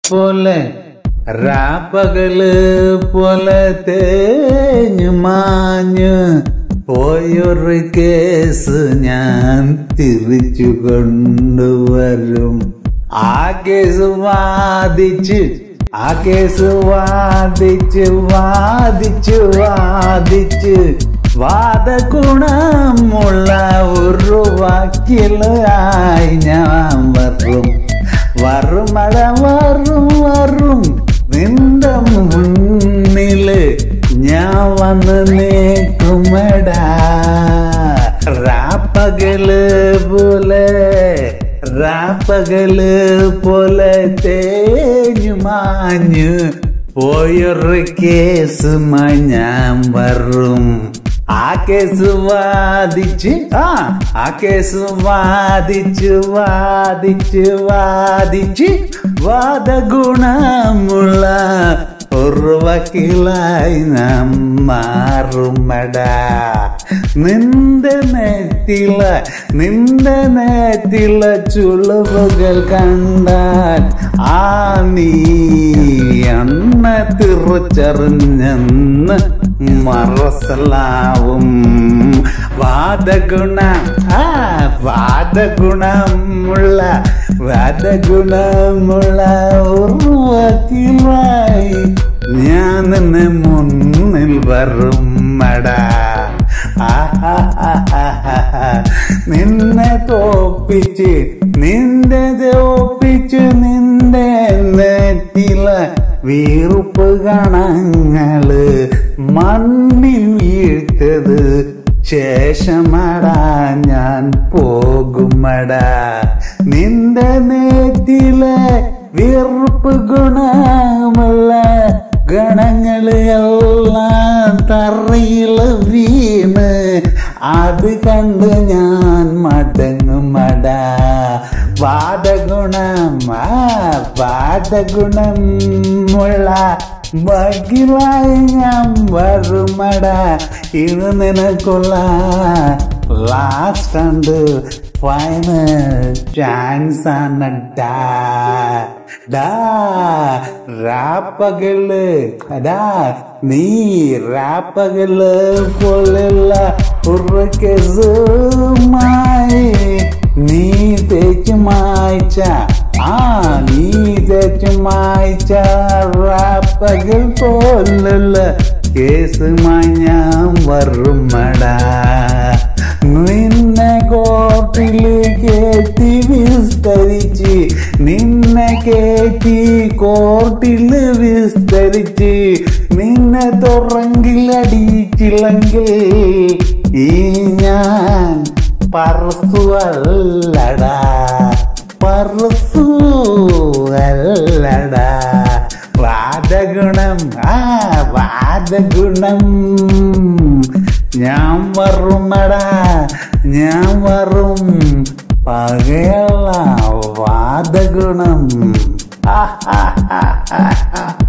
പോലെ രാപ്പകല് പോലെ തേഞ്ഞു മാഞ്ഞ് പോയൊരു കേസ് ഞാൻ തിരിച്ചു കൊണ്ടുവരും. ആ കേസ് വാദിച്ച് വാദഗുണമുള്ള ഒരു വക്കീലായി ഞാൻ വരും നിന്റെ മുന്നില് ഞാൻ വന്ന് നിൽക്കുമടാ. രാപ്പകല് പോലെ തേഞ്ഞു മാഞ്ഞ് പോയൊരു കേസുമായി ഞാൻ വരും. ആ കേസ് വാദിച്ച് വാദഗുണമുള്ള ഒരു വക്കീലായി നാം മാറുമടാ. നിന്റെ നെറ്റില ചുളിവുകൾ കണ്ടാൽ നീ എണ്ണ തിരിച്ചറിഞ്ഞെന്ന് മനസ്സിലാവും. വാദഗുണമുള്ള ഒരു വക്കീലായി ഞാൻ നിന്നെ മുന്നിൽ വരുമടാ. നിന്നെ തോപ്പിച്ച് നിന്റെ നെറ്റില വീർപ്പ് കണങ്ങള് മണ്ണിൽ വീഴ്ത്തത് ശേഷമടാ ഞാൻ പോകുമടാ. നിന്റെ നെറ്റിലെ വീർപ്പ് ഗുണമുള്ള ഗണങ്ങള് എല്ലാം തറയിൽ വീണ് അത് കണ്ട് ഞാൻ മടങ്ങുമടാ. വാദഗുണമുള്ള വക്കീലായി ഞാൻ വരുമടാ. ഇത് നിനക്കുള്ള ലാസ്റ്റ് ആൻഡ് ഫൈനൽ ചാൻസ് ആണടാ. രാപ്പകല് നീ രാപ്പകല് പോലുള്ള ഒരു കേസുമായി നീ തേച്ചു മായ്ച്ച രാപ്പകൽ പോലുള്ള കേസുമായി ഞാൻ വരുമടാ. നിന്നെ കോർട്ടില് കേറ്റി വിസ്തരിച്ച് നിന്നെ തുറങ്കിലടിച്ചില്ലെങ്കിൽ ഈ ഞാൻ പറസുവല്ലടാ. വാദഗുണം ഞാൻ വരും പകയല്ല വാദഗുണം.